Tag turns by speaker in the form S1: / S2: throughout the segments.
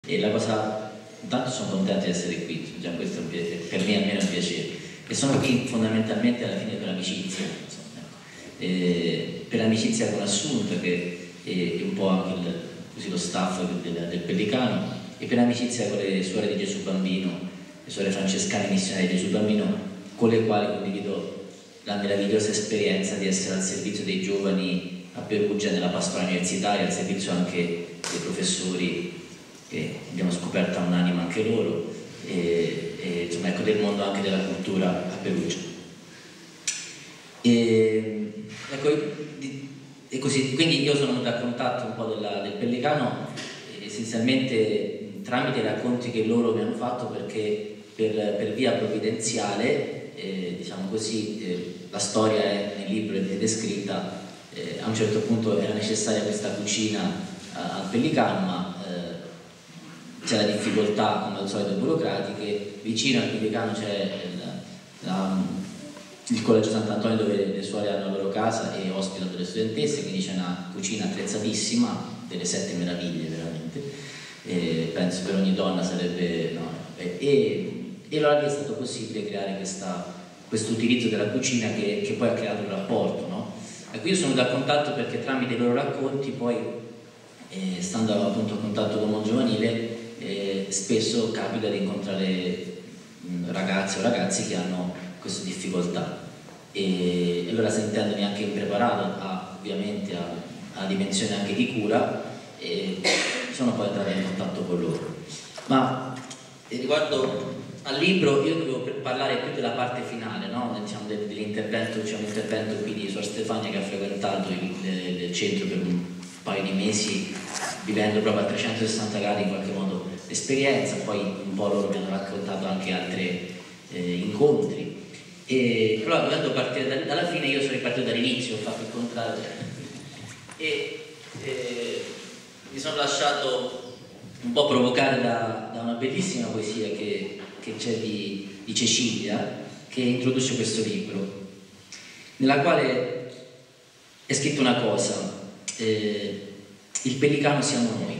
S1: E la cosa, intanto sono contento di essere qui, già questo per me almeno è un piacere, e sono qui fondamentalmente alla fine per amicizia, per amicizia con Assunta, che è un po' anche così lo staff del Pellicano, e per amicizia con le suore di Gesù Bambino, le suore francescane missionarie di Gesù Bambino, con le quali condivido la meravigliosa esperienza di essere al servizio dei giovani a Perugia nella pastorale universitaria, al servizio anche dei professori che abbiamo scoperto un'anima anche loro, e insomma, ecco, del mondo anche della cultura a Perugia. E così, quindi io sono venuto a contatto un po' del Pellicano essenzialmente tramite i racconti che loro mi hanno fatto, perché per via provvidenziale, diciamo così, la storia nel libro è descritta, a un certo punto era necessaria questa cucina al Pellicano, ma c'è la difficoltà, come al solito, burocratiche. Vicino al Pellicano c'è il Collegio Sant'Antonio, dove le suore hanno la loro casa e ospitano delle studentesse, quindi c'è una cucina attrezzatissima, delle 7 meraviglie veramente, penso per ogni donna sarebbe... No, e allora lì è stato possibile creare questo utilizzo della cucina che poi ha creato un rapporto, no? Ecco, io sono da contatto perché tramite i loro racconti poi, stando appunto a contatto con il mondo giovanile, spesso capita di incontrare ragazze o ragazzi che hanno queste difficoltà, e allora, sentendomi anche impreparato ovviamente a dimensione anche di cura, sono poi entrato in contatto con loro. Ma riguardo al libro, io dovevo parlare più della parte finale, no? Diciamo, dell'intervento, c'è un intervento qui di Suor Stefania, che ha frequentato il centro per un paio di mesi, vivendo proprio a 360 gradi in qualche modo l'esperienza. Poi un po' loro mi hanno raccontato anche altri incontri, e allora, dovendo partire dalla fine, io sono ripartito dall'inizio, ho fatto il contrario, e mi sono lasciato un po' provocare da una bellissima poesia che c'è di Cecilia, che introduce questo libro, nella quale è scritto una cosa: il Pellicano siamo noi.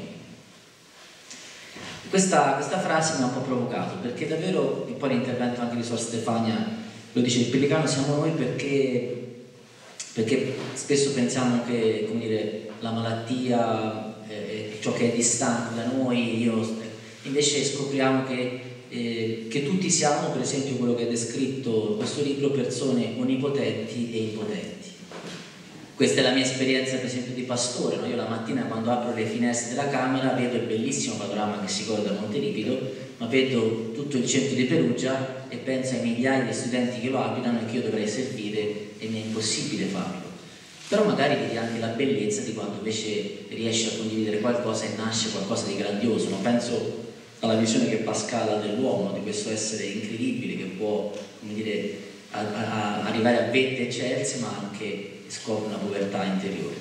S1: Questa frase mi ha un po' provocato, perché davvero, e poi l'intervento anche di Suor Stefania lo dice, il Pellicano siamo noi, perché spesso pensiamo che, come dire, la malattia è ciò che è distante da noi, invece scopriamo che tutti siamo, per esempio quello che è descritto in questo libro, persone onnipotenti e impotenti. Questa è la mia esperienza, per esempio, di pastore, no? Io la mattina, quando apro le finestre della camera, vedo il bellissimo panorama che si corre da Monte Ripido, ma vedo tutto il centro di Perugia e penso ai migliaia di studenti che lo abitano e che io dovrei servire, e mi è impossibile farlo. Però magari vedi anche la bellezza di quando invece riesci a condividere qualcosa e nasce qualcosa di grandioso, no? Penso alla visione che Pascal ha dell'uomo, di questo essere incredibile che può, come dire, arrivare a vette eccelse, ma anche scopre una povertà interiore.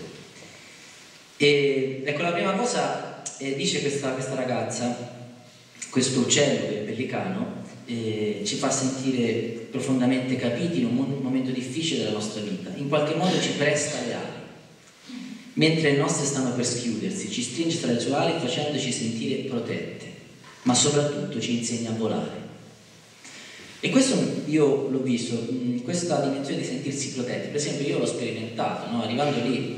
S1: E ecco, la prima cosa, dice questa ragazza, questo uccello del Pellicano ci fa sentire profondamente capiti in un momento difficile della nostra vita, in qualche modo ci presta le ali, mentre le nostre stanno per schiudersi, ci stringe tra le sue ali facendoci sentire protette, ma soprattutto ci insegna a volare. E questo io l'ho visto, questa dimensione di sentirsi protetti. Per esempio, io l'ho sperimentato, no? Arrivando lì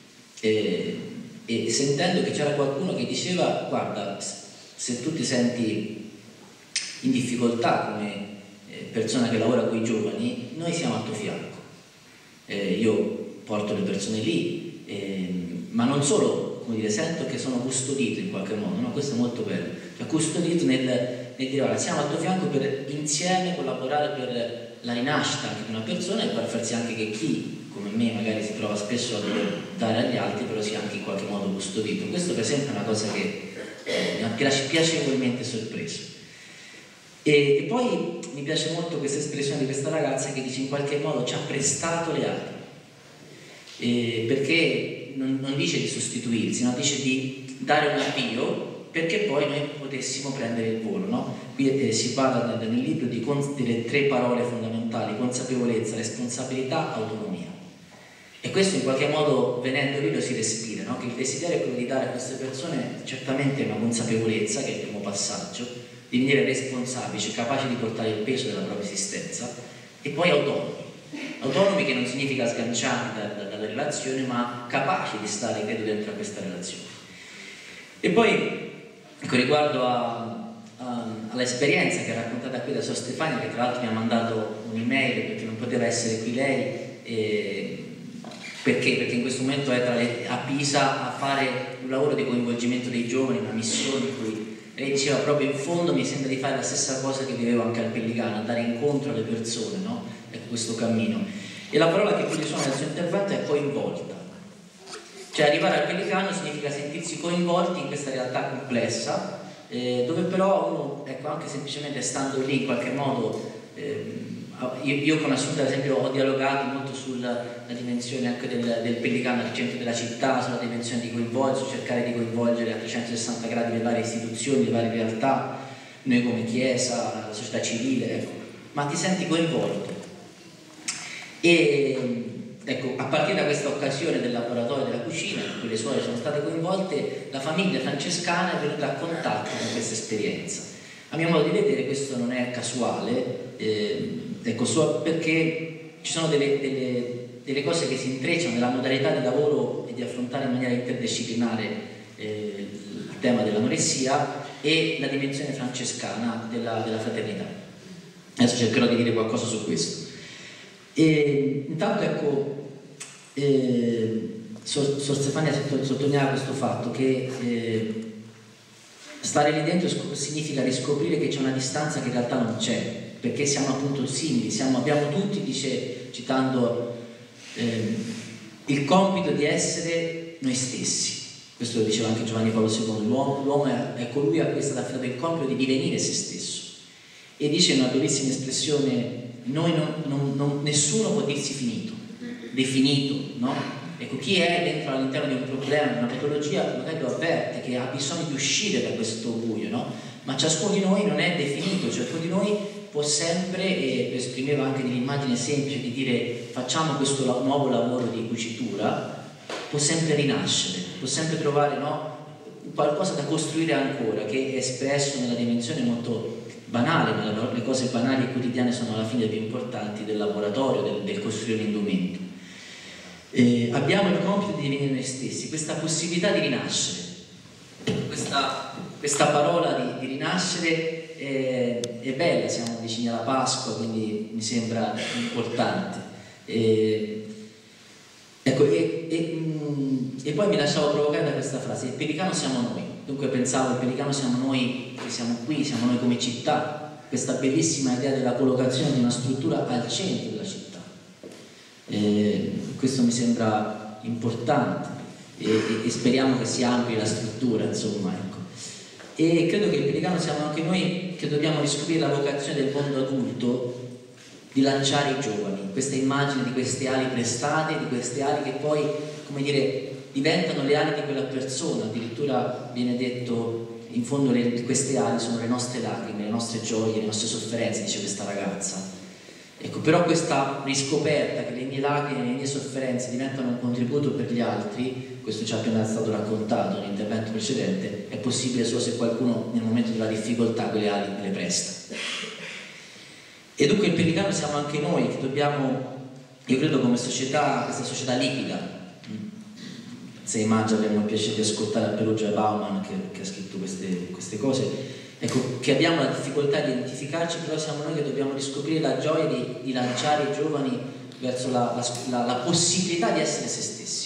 S1: e sentendo che c'era qualcuno che diceva: guarda, se tu ti senti in difficoltà come persona che lavora con i giovani, noi siamo al tuo fianco. Io porto le persone lì, ma non solo, come dire, sento che sono custodito in qualche modo, no? Questo è molto bello, cioè custodito nel dire: guarda, siamo al tuo fianco per insieme collaborare per la rinascita anche di una persona, e per far sì anche che chi, come me, magari si trova spesso a dover dare agli altri, però sia anche in qualche modo custodito. Questo, per esempio, è una cosa che mi ha piacevolmente sorpreso. E poi mi piace molto questa espressione di questa ragazza che dice: in qualche modo ci ha prestato le ali, perché non dice di sostituirsi, ma dice di dare un avvio perché poi noi potessimo prendere il volo, no? Qui si parla nel libro delle 3 parole fondamentali: consapevolezza, responsabilità, autonomia. E questo in qualche modo, venendo lì, lo si respira, no? Che il desiderio è quello di dare a queste persone certamente una consapevolezza, che è il primo passaggio, di venire responsabili, cioè capaci di portare il peso della propria esistenza, e poi autonomi che non significa sganciati dalla relazione, ma capaci di stare, credo, dentro a questa relazione. E poi, ecco, riguardo all'esperienza che ha raccontata qui da Sor Stefania, che tra l'altro mi ha mandato un'email perché non poteva essere qui lei, perché in questo momento è a Pisa a fare un lavoro di coinvolgimento dei giovani, una missione in cui lei diceva proprio: in fondo mi sembra di fare la stessa cosa che vivevo anche al Pellicano, andare incontro alle persone, no? Ecco, questo cammino. E la parola che più risuona nel suo intervento è coinvolta. Cioè arrivare al Pellicano significa sentirsi coinvolti in questa realtà complessa, dove però uno, ecco, anche semplicemente stando lì in qualche modo, io con Assunta ad esempio ho dialogato molto sulla dimensione anche del Pellicano al centro della città, sulla dimensione di coinvolgere, cercare di coinvolgere a 360 gradi le varie istituzioni, le varie realtà, noi come Chiesa, la società civile, ecco. Ma ti senti coinvolto. E ecco, a partire da questa occasione del laboratorio della cucina, in cui le suore sono state coinvolte, la famiglia francescana è venuta a contatto con questa esperienza. A mio modo di vedere questo non è casuale, ecco, perché ci sono delle cose che si intrecciano nella modalità di lavoro e di affrontare in maniera interdisciplinare il tema dell'anoressia e la dimensione francescana della fraternità. Adesso cercherò di dire qualcosa su questo. Intanto, ecco, Sor Stefania sottolineava questo fatto che stare lì dentro significa riscoprire che c'è una distanza che in realtà non c'è, perché siamo appunto simili, abbiamo tutti, dice, citando, il compito di essere noi stessi. Questo lo diceva anche Giovanni Paolo II, l'uomo è colui a cui è stato affidato il compito di divenire se stesso. E dice una bellissima espressione: nessuno può dirsi finito, definito, no? Ecco, chi è dentro all'interno di un problema, di una patologia, magari lo avverte che ha bisogno di uscire da questo buio, no? Ma ciascuno di noi non è definito, ciascuno di noi può sempre, e lo esprimeva anche nell'immagine semplice di dire facciamo questo nuovo lavoro di cucitura, può sempre rinascere, può sempre trovare, no, qualcosa da costruire ancora, che è espresso nella dimensione molto banale, ma le cose banali e quotidiane sono alla fine più importanti del laboratorio, del costruire l'indumento. Abbiamo il compito di divenire noi stessi, questa possibilità di rinascere, questa parola di rinascere è bella, siamo vicini alla Pasqua, quindi mi sembra importante. Ecco, e poi mi lasciavo provocare da questa frase: il Pellicano siamo noi. Dunque pensavo, il Pellicano siamo noi che siamo qui, siamo noi come città, questa bellissima idea della collocazione di una struttura al centro della città. Questo mi sembra importante e speriamo che si ampli la struttura, insomma, ecco. E credo che il Pellicano siamo anche noi che dobbiamo riscoprire la vocazione del mondo adulto di lanciare i giovani, questa immagine di queste ali prestate, di queste ali che poi, come dire, diventano le ali di quella persona. Addirittura viene detto, in fondo queste ali sono le nostre lacrime, le nostre gioie, le nostre sofferenze, dice questa ragazza. Ecco, però questa riscoperta che le mie lacrime, le mie sofferenze diventano un contributo per gli altri, questo ci è appena stato raccontato nell'intervento precedente, è possibile solo se qualcuno nel momento della difficoltà quelle ali me le presta. E dunque il Pellicano siamo anche noi che dobbiamo, io credo, come società, questa società liquida. Se Maggia abbiamo il piacere di ascoltare a Perugia Bauman che ha scritto queste cose, ecco, che abbiamo la difficoltà di identificarci, però siamo noi che dobbiamo riscoprire la gioia di lanciare i giovani verso la possibilità di essere se stessi.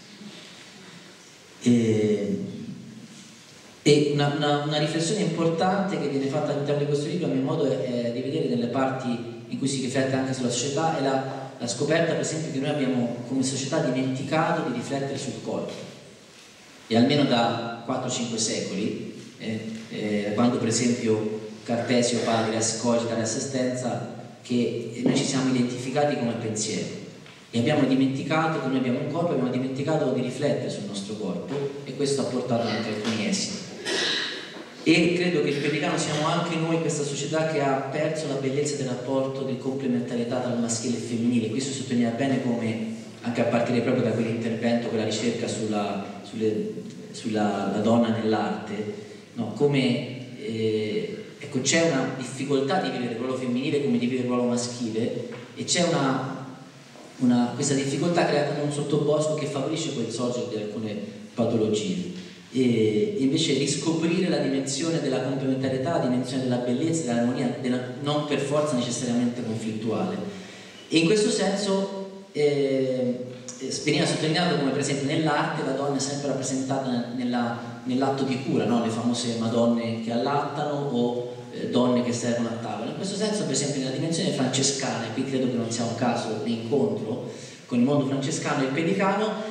S1: E una riflessione importante che viene fatta all'interno di questo libro, a mio modo, è di vedere nelle parti in cui si riflette anche sulla società, è la scoperta, per esempio, che noi abbiamo come società dimenticato di riflettere sul corpo. E almeno da 4-5 secoli, quando per esempio Cartesio parla di res cogita, l'assistenza, che noi ci siamo identificati come pensiero e abbiamo dimenticato che noi abbiamo un corpo, abbiamo dimenticato di riflettere sul nostro corpo, e questo ha portato anche alcuni esiti. E credo che il Pellicano siamo anche noi, questa società che ha perso la bellezza del rapporto di complementarietà tra il maschile e il femminile. Questo sottolinea bene come anche a partire proprio da quell'intervento, quella ricerca sulla donna nell'arte, no? Come ecco, c'è una difficoltà di vivere il ruolo femminile come di vivere il ruolo maschile, e c'è questa difficoltà crea come un sottobosco che favorisce quel sorgere di alcune patologie. E invece riscoprire la dimensione della complementarietà, la dimensione della bellezza, dell'armonia, non per forza necessariamente conflittuale. E in questo senso veniva sottolineato come per esempio nell'arte la donna è sempre rappresentata nell'atto di cura, no? Le famose madonne che allattano o donne che servono a tavola. In questo senso, per esempio, nella dimensione francescana, e qui credo che non sia un caso l'incontro con il mondo francescano e il pellicano,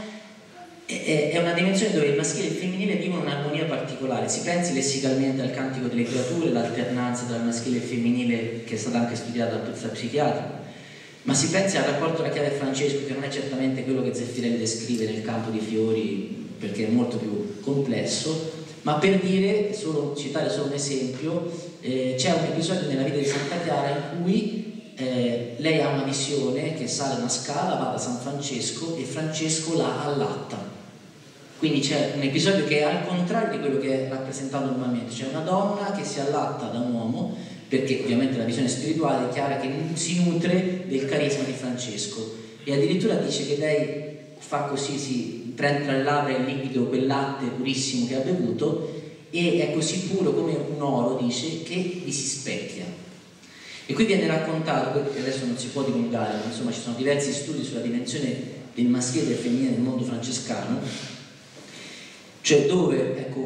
S1: è una dimensione dove il maschile e il femminile vivono un'armonia particolare. Si pensi lessicalmente al Cantico delle Creature, l'alternanza tra il maschile e il femminile, che è stata anche studiata dal psichiatrico, ma si pensi al rapporto tra Chiara e Francesco, che non è certamente quello che Zeffirelli descrive nel Campo dei Fiori, perché è molto più complesso. Ma per dire, citare solo un esempio, c'è un episodio nella vita di Santa Chiara in cui lei ha una visione che sale una scala, va da San Francesco e Francesco la allatta. Quindi c'è un episodio che è al contrario di quello che è rappresentato normalmente. C'è una donna che si allatta da un uomo, perché ovviamente la visione spirituale è chiara che si nutre del carisma di Francesco, e addirittura dice che lei fa così, si prende tra le labbra il liquido, quel latte purissimo che ha bevuto, e è così puro come un oro, dice, che vi si specchia. E qui viene raccontato, che adesso non si può dilungare, ma insomma ci sono diversi studi sulla dimensione del maschile e del femminile nel mondo francescano, cioè dove, ecco,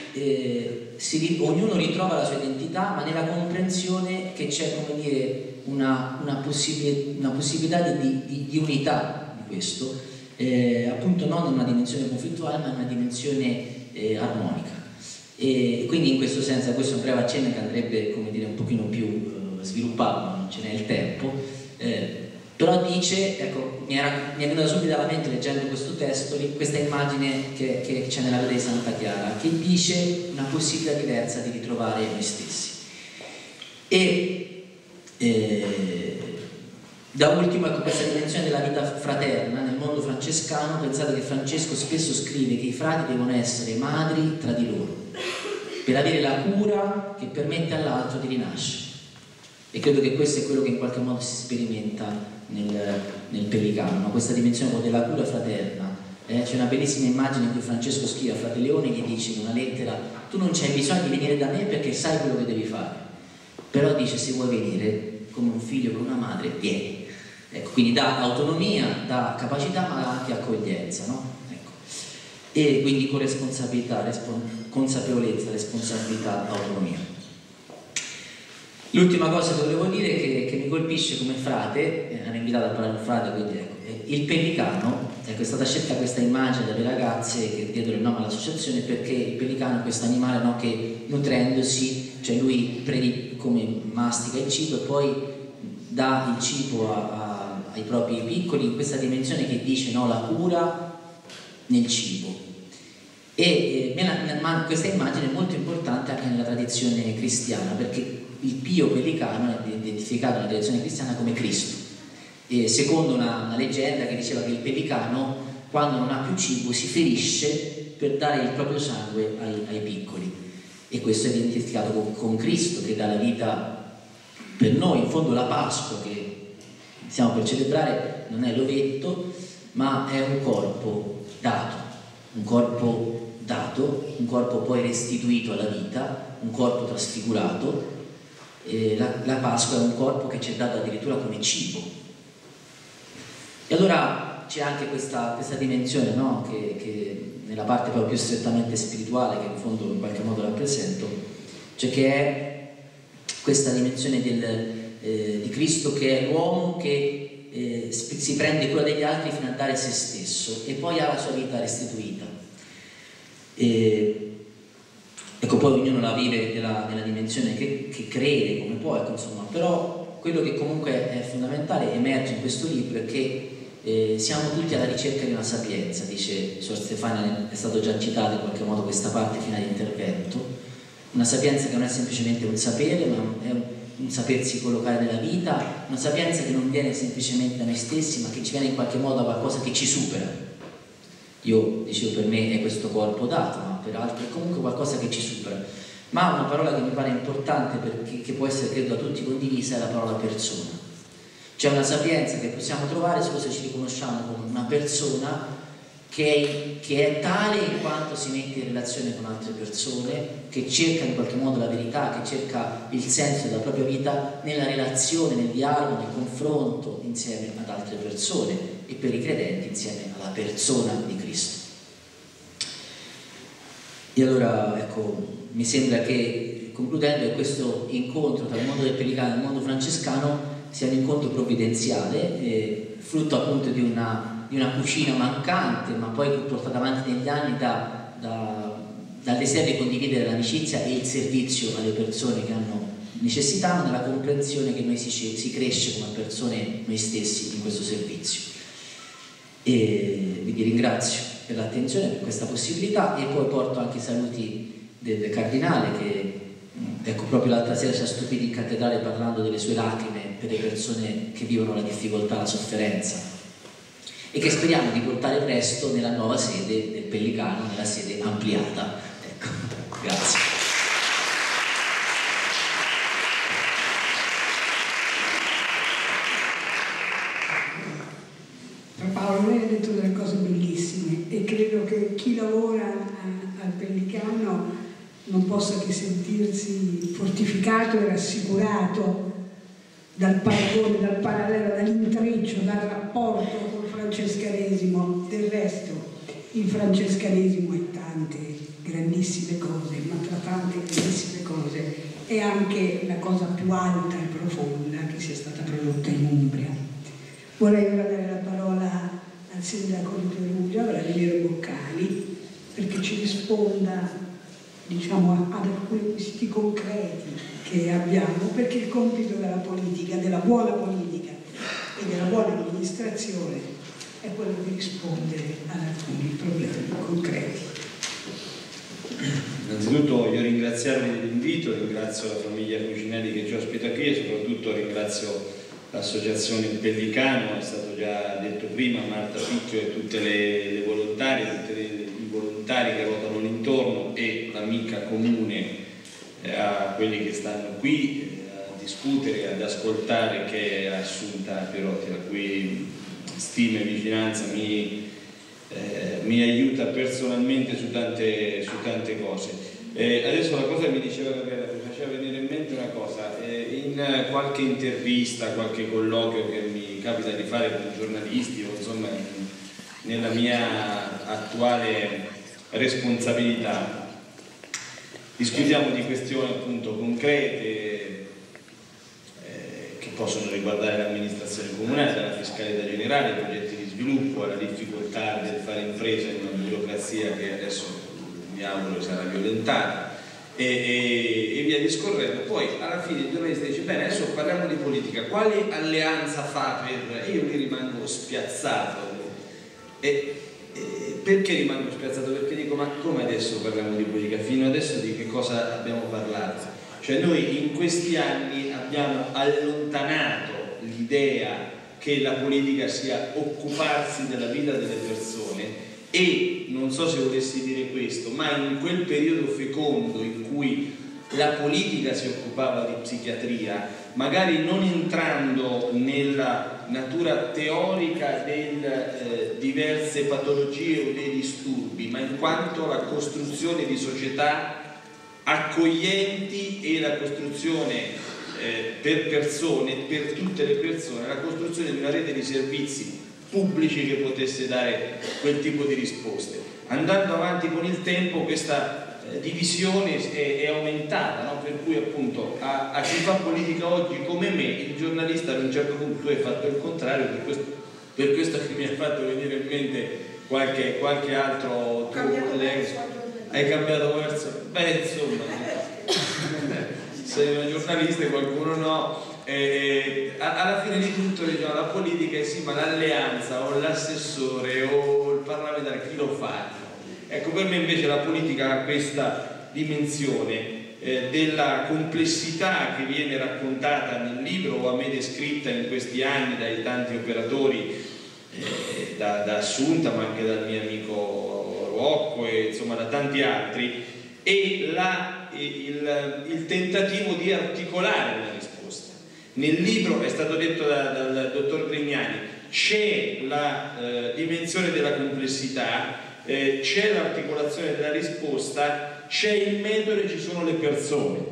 S1: ognuno ritrova la sua identità, ma nella comprensione che c'è, come dire, una possibilità di unità di questo, appunto non in una dimensione conflittuale, ma in una dimensione armonica. E quindi in questo senso, questo è un breve accenno che andrebbe, come dire, un pochino più sviluppato, ma non ce n'è il tempo, però dice, ecco, mi è venuta subito alla mente leggendo questo testo questa immagine che c'è nella vita di Santa Chiara, che dice una possibilità diversa di ritrovare noi stessi. E da ultimo, ecco, questa dimensione della vita fraterna nel mondo francescano. Pensate che Francesco spesso scrive che i frati devono essere madri tra di loro per avere la cura che permette all'altro di rinascere, e credo che questo è quello che in qualche modo si sperimenta nel pellicano, no? Questa dimensione della cura fraterna. C'è una bellissima immagine in cui Francesco scrive a Frate Leone, gli dice in una lettera: tu non c'hai bisogno di venire da me perché sai quello che devi fare, però dice, se vuoi venire come un figlio con una madre, vieni. Ecco, quindi dà autonomia, dà capacità, ma anche accoglienza, no? Ecco. E quindi corresponsabilità, consapevolezza, responsabilità, autonomia. L'ultima cosa che volevo dire che mi colpisce come frate, hanno invitato a parlare un frate, quindi ecco, il pellicano, ecco, è stata scelta questa immagine dalle ragazze che diedero il nome all'associazione, perché il pellicano è questo animale, no, che nutrendosi, cioè lui come mastica il cibo e poi dà il cibo ai propri piccoli, in questa dimensione che dice, no, la cura nel cibo. E questa immagine è molto importante anche nella tradizione cristiana, perché il Pio Pellicano è identificato nella tradizione cristiana come Cristo, e secondo una leggenda che diceva che il pellicano, quando non ha più cibo, si ferisce per dare il proprio sangue ai piccoli, e questo è identificato con Cristo che dà la vita per noi. In fondo la Pasqua che stiamo per celebrare non è l'ovetto, ma è un corpo dato, un corpo poi restituito alla vita, un corpo trasfigurato. La Pasqua è un corpo che ci è dato addirittura come cibo. E allora c'è anche questa dimensione, no? che nella parte proprio più strettamente spirituale, che in fondo in qualche modo rappresento, cioè che è questa dimensione di Cristo, che è l'uomo che si prende cura degli altri fino a dare se stesso e poi ha la sua vita restituita. Ecco, poi ognuno la vive nella dimensione che crede, come può, ecco, insomma. Però quello che comunque è fondamentale, emerge in questo libro, è che siamo tutti alla ricerca di una sapienza, dice Suor Stefania, è stato già citato in qualche modo questa parte finale di intervento, una sapienza che non è semplicemente un sapere, ma un sapersi collocare nella vita, una sapienza che non viene semplicemente da noi stessi, ma che ci viene in qualche modo da qualcosa che ci supera. Io dicevo, per me è questo corpo dato, ma per altri è comunque qualcosa che ci supera. Ma una parola che mi pare importante, perché che può essere credo da tutti condivisa, è la parola persona. C'è una sapienza che possiamo trovare solo se ci riconosciamo come una persona che è tale in quanto si mette in relazione con altre persone, che cerca in qualche modo la verità, che cerca il senso della propria vita nella relazione, nel dialogo, nel confronto insieme ad altre persone, e per i credenti insieme alla persona di Cristo. E allora, ecco, mi sembra che, concludendo, questo incontro tra il mondo del Pellicano e il mondo francescano sia un incontro provvidenziale, frutto appunto di una cucina mancante, ma poi portata avanti negli anni dal desiderio di condividere l'amicizia e il servizio alle persone che hanno necessità, ma nella comprensione che noi si cresce come persone noi stessi in questo servizio. E vi ringrazio per l'attenzione, per questa possibilità, e poi porto anche i saluti del Cardinale che, ecco, proprio l'altra sera ci ha stupiti in cattedrale parlando delle sue lacrime per le persone che vivono la difficoltà, la sofferenza, e che speriamo di portare presto nella nuova sede del Pellicano, nella sede ampliata. Ecco, grazie.
S2: Paolo, lei ha detto delle cose bellissime e credo che chi lavora al Pellicano non possa che sentirsi fortificato e rassicurato dal paragone, dal parallelo, dall'intreccio, dal rapporto col francescanesimo. Del resto il francescanesimo è tante grandissime cose, ma tra tante grandissime cose è anche la cosa più alta e profonda che sia stata prodotta in Umbria. Vorrei ora dare la parola al sindaco di Perugia, Vladimiro Boccali, perché ci risponda, diciamo, ad alcuni quesiti concreti che abbiamo, perché il compito della politica, della buona politica e della buona amministrazione è quello di rispondere ad alcuni problemi concreti.
S3: Innanzitutto voglio ringraziarvi dell'invito, ringrazio la famiglia Cucinelli che ci ospita qui e soprattutto ringrazio l'associazione Pellicano, è stato già detto prima, Marta Picchio e tutte le volontarie, tutti i volontari che ruotano l'intorno e l'amica comune a quelli che stanno qui a discutere, ad ascoltare, che è Assunta Pierotti, la cui stima e vicinanza mi aiuta personalmente su tante cose. Adesso la cosa che mi diceva Gabriella mi faceva venire in mente una cosa, in qualche intervista, qualche colloquio che mi capita di fare con giornalisti o insomma nella mia attuale responsabilità, discutiamo di questioni appunto concrete che possono riguardare l'amministrazione comunale, la fiscalità generale, i progetti di sviluppo, la difficoltà del fare impresa in una burocrazia che adesso mi auguro sarà violentata e via discorrendo. Poi alla fine il giornalista dice: bene, adesso parliamo di politica, quale alleanza fa per... E io mi rimango spiazzato. Perché rimango spiazzato? Perché dico: ma come adesso parliamo di politica? Fino adesso di che cosa abbiamo parlato? Cioè noi in questi anni abbiamo allontanato l'idea che la politica sia occuparsi della vita delle persone e, non so se volessi dire questo, ma in quel periodo fecondo in cui la politica si occupava di psichiatria, magari non entrando nella natura teorica delle diverse patologie o dei disturbi, ma in quanto la costruzione di società accoglienti e la costruzione per persone, per tutte le persone, la costruzione di una rete di servizi pubblici che potesse dare quel tipo di risposte. Andando avanti con il tempo questa divisione è aumentata, no? Per cui appunto a chi fa politica oggi come me, il giornalista ad un certo punto, tu hai fatto il contrario, per questo che mi ha fatto venire in mente qualche altro tuo collega. Hai cambiato verso? Beh, insomma, sei una giornalista e qualcuno no. Alla fine di tutto, diciamo, la politica è sì, ma l'alleanza o l'assessore o il parlamentare chi lo fa? Ecco, per me invece la politica ha questa dimensione della complessità che viene raccontata nel libro o a me descritta in questi anni dai tanti operatori, da Assunta ma anche dal mio amico Rocco e insomma da tanti altri, e il tentativo di articolare una risposta. Nel libro, è stato detto dal dottor Grignani, c'è la dimensione della complessità, c'è l'articolazione della risposta, c'è il metodo e ci sono le persone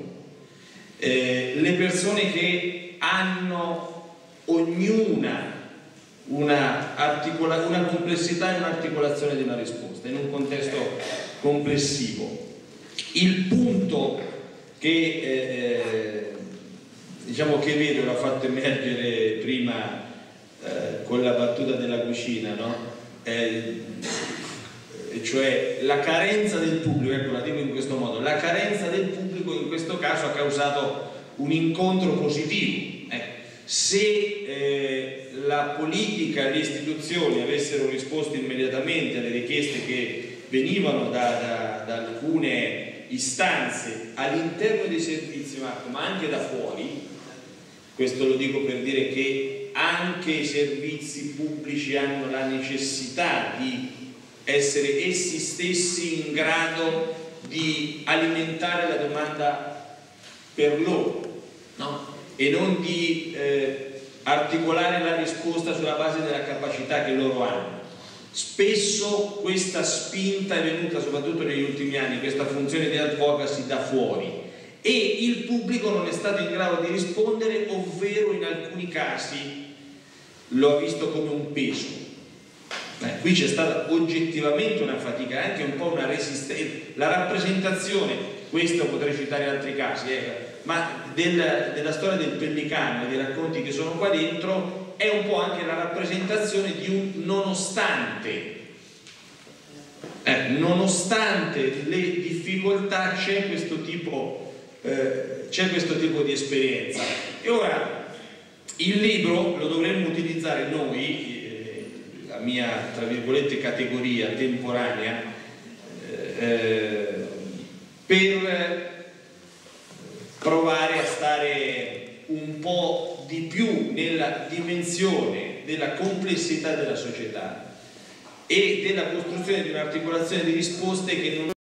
S3: che hanno ognuna una complessità e un'articolazione di una risposta in un contesto complessivo. Il punto che diciamo che vedo, l'ha fatto emergere prima con la battuta della cucina, no? Cioè la carenza del pubblico, ecco, la dico in questo modo, la carenza del pubblico in questo caso ha causato un incontro positivo. Se la politica e le istituzioni avessero risposto immediatamente alle richieste che venivano da alcune istanze all'interno dei servizi, ma anche da fuori, questo lo dico per dire che anche i servizi pubblici hanno la necessità di essere essi stessi in grado di alimentare la domanda per loro, no? E non di articolare la risposta sulla base della capacità che loro hanno. Spesso questa spinta è venuta, soprattutto negli ultimi anni, questa funzione di advocacy da fuori, e il pubblico non è stato in grado di rispondere, ovvero in alcuni casi lo ha visto come un peso. Qui c'è stata oggettivamente una fatica, anche un po' una resistenza. La rappresentazione, questo potrei citare altri casi, ma della storia del Pellicano e dei racconti che sono qua dentro, è un po' anche la rappresentazione di un nonostante. Nonostante le difficoltà c'è questo tipo di esperienza. E ora il libro lo dovremmo utilizzare noi, la mia tra virgolette categoria temporanea, per provare a stare un po' di più nella dimensione della complessità della società e della costruzione di un'articolazione di risposte che non